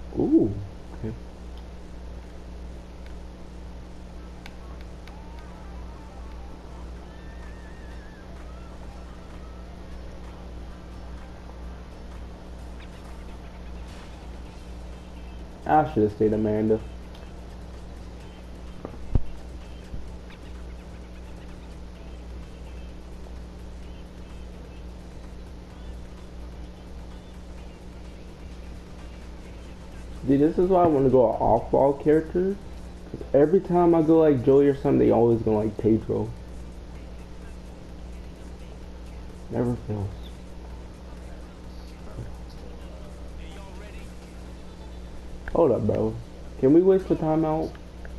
Ooh. Okay. I should have stayed Amanda. Dude, this is why I want to go an off-ball character. Cause every time I go like Joey or something, they always go like Pedro. Never fails. Hold up, bro. Can we waste the timeout?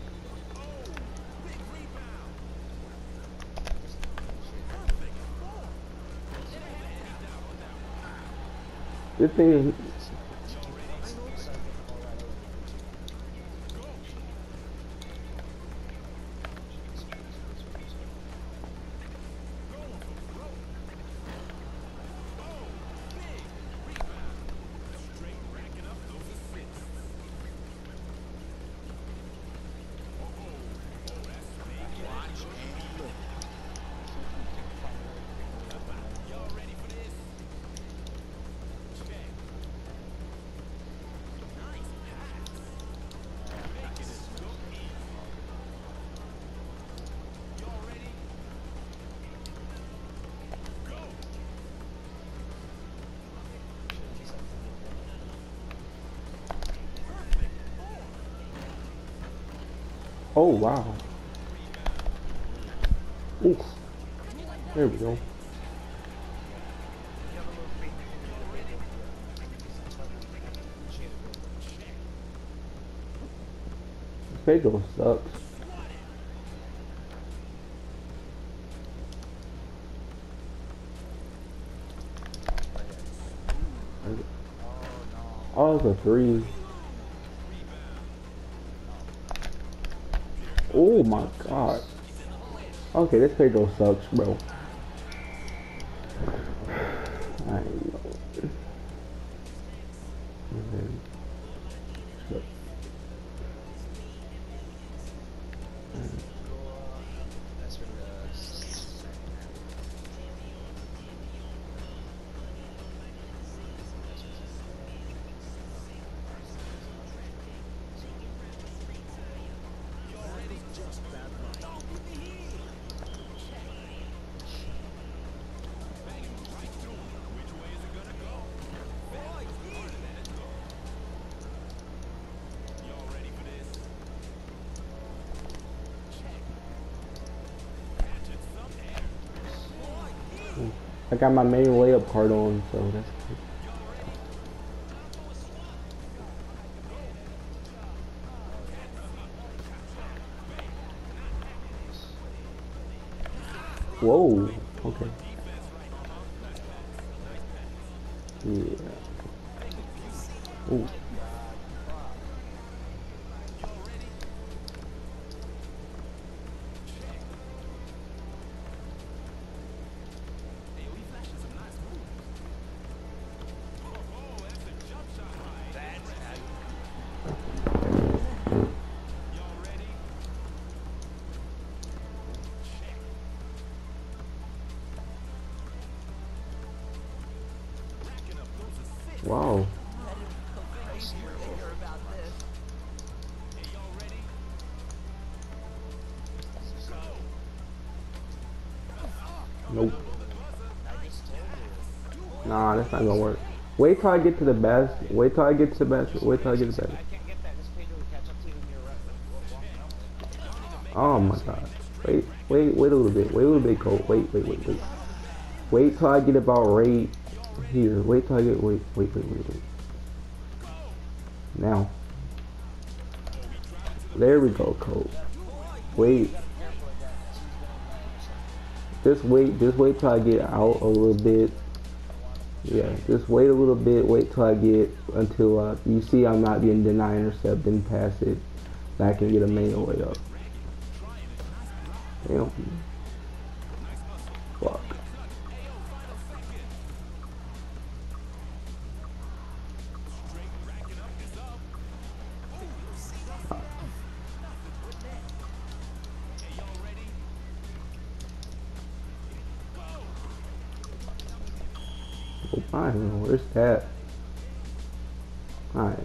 This thing is... Oh, wow. Oof. There we go. Pedro sucks. Oh, it's a 3. Oh my god. Okay, this Pedro sucks, bro. I know. I got my main layup card on, so that's good. Whoa. Okay. Yeah. Ooh. Wow. Nope. Nah, that's not gonna work. Wait till I get to the best. Wait till I get to the best. Wait till I get to the best. Oh my god. Wait a little bit. Wait a little bit, Cole. Wait. Wait till I get about right here. Wait till I get, wait. Now. There we go, Cole. Wait. Just wait till I get out a little bit. Yeah, just wait a little bit. Wait till I get until you see I'm not being denied intercept, then pass it. Then I can get a main way up. Damn. Fuck. Oh, fine. Where's that? Alright.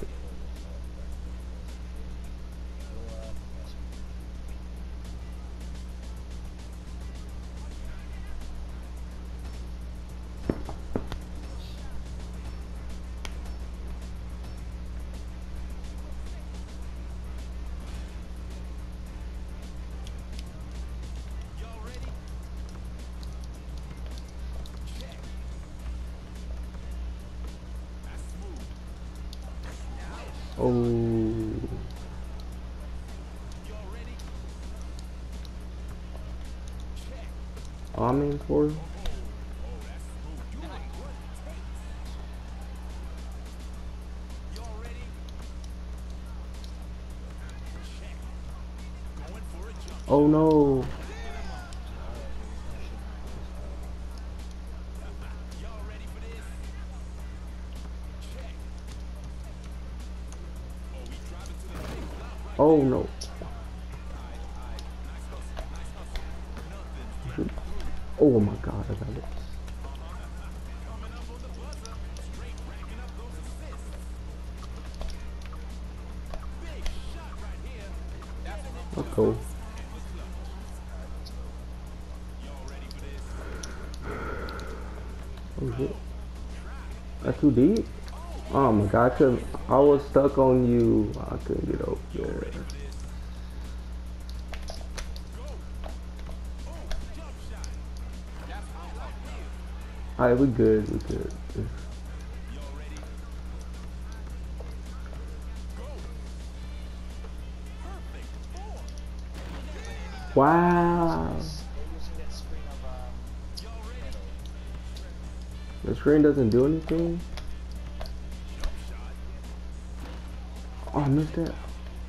Oh. I'm in for. Oh no. Oh no. Oh my god, I got it. Let's go. Oh shit. That's too deep? Oh my god, I was stuck on you. I couldn't get over there. Alright, we good, we good. Wow. The screen doesn't do anything? Oh, I missed that.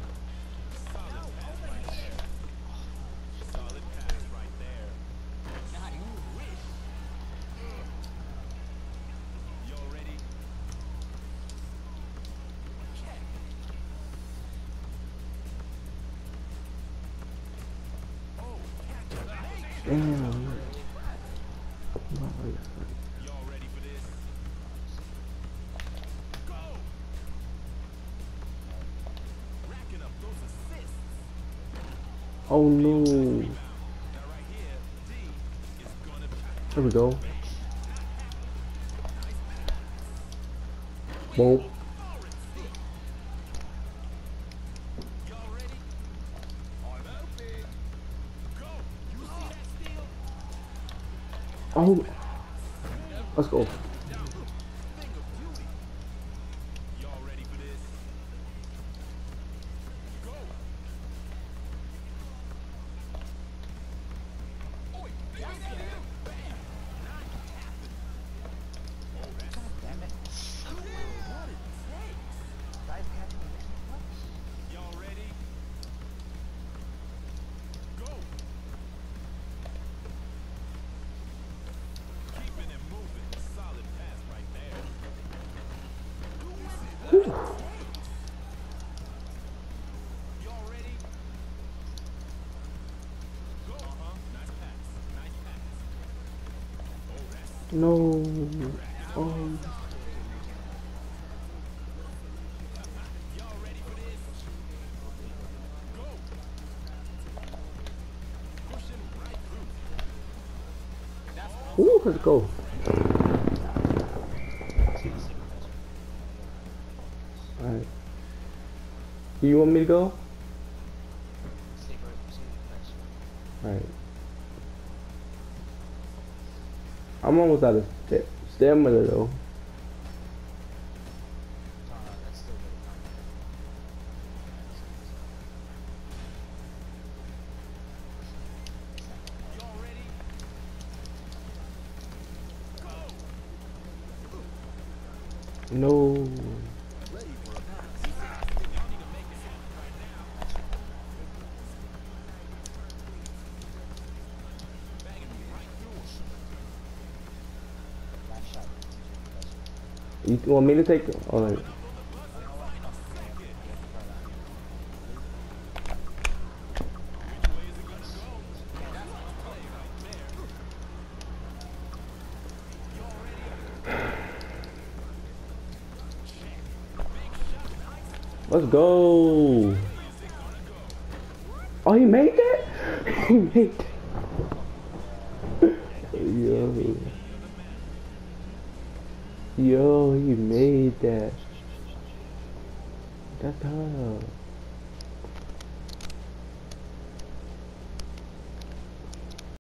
Damn. Oh no. There we go. Boom. Oh. Let's go. No. Oh. Ooh, let's go. Alright. Do you want me to go? Alright. I'm almost out of stamina though. No. You want me to take it? Alright. Let's go. Oh, he made that? He made that. Yo. Yo, he made that. That's tough.